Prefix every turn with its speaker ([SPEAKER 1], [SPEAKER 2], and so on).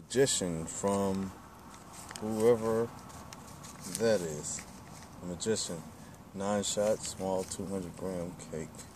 [SPEAKER 1] magician from whoever that is. A magician. 9 shots, small 200-gram cake.